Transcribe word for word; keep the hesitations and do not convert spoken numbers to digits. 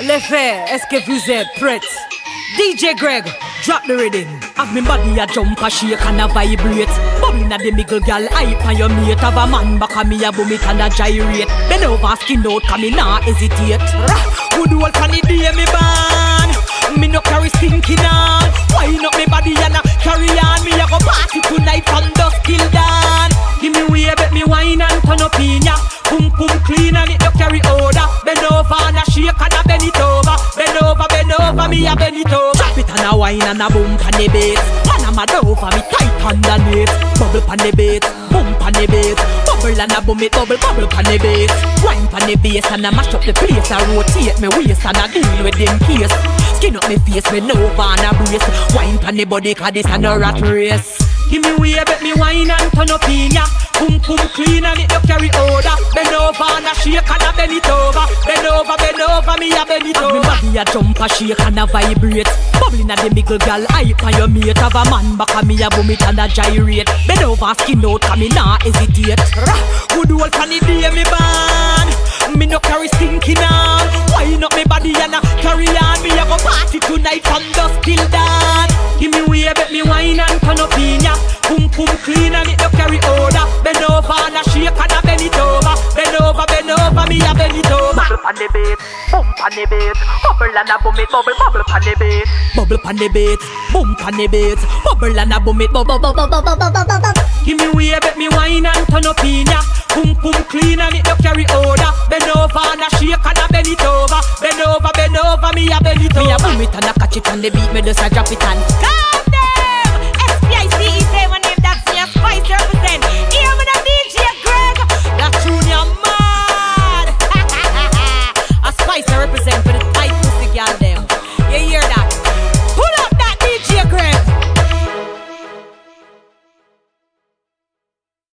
Les faits, est-ce que vous êtes prêts? D J Greg, drop the rhythm. Have me body a jump a shake and a vibrate. Bubbling at the middle gal, hype on your mate. Have a man back a me a boom it and a gyrate. Bend over skin out, come me nah hesitate. Good old funny day me ban. Me no carry stinking on. Wine up me body and a carry on. Me a go party tonight from dusk till dawn. Give me way, bet me wine and turn up in ya. Pum pum clean and it no carry odor. Bend over and a shake and a bend it over. Bend over, bend over, me a bend it over. Drop it and a wine and a boom pan the bass. Man a mad over me tight underneath. Bubble pan the bass, boom pan the bass. Bubble and a boom it, bubble, bubble pan the bass. Wine pan the bass and a mash up the place. I rotate me waist and a deal with them case. Skin up me face, me over and a brace. Wine pan the body cause this a no rat race. Give me way, bet me wine and turn up in ya. Pum pum clean and it no carry odor. Bend over and a shake and a bend it over. Bend over, bend over, me a bend it over. Me body a jump a shake and a vibrate. Bubbling at the middle gal, hype on your mate. Have a man back a me a boom it and a gyrate. Bend over, skin out, cause me nah hesitate. Good old funny day me ban. Me no carry stinking on. Wine up me body and a carry on. Me a go party tonight from dusk till dawn. Give me way, bet me wine and turn up in ya. Pum pum clean and it no carry odor. Bend over and a shake and a bend it over. Bend over, bend over, me a bend it over. Bubble pan the beat, boom pan the beat. Bubble and a boom it, bubble, bubble pan the beat. Bubble pan the beat, boom pan the beat. Bubble and a boom it, bubble, bubble, bubble, bubble, bubble. Give me way, bet me wine and turn up in ya. Pum pum clean and it no carry odor. Bend over and a shake and a bend it over. Bend over, bend over, me a bend it over. Me a boom it and a catch it on the beat, me just a drop it and.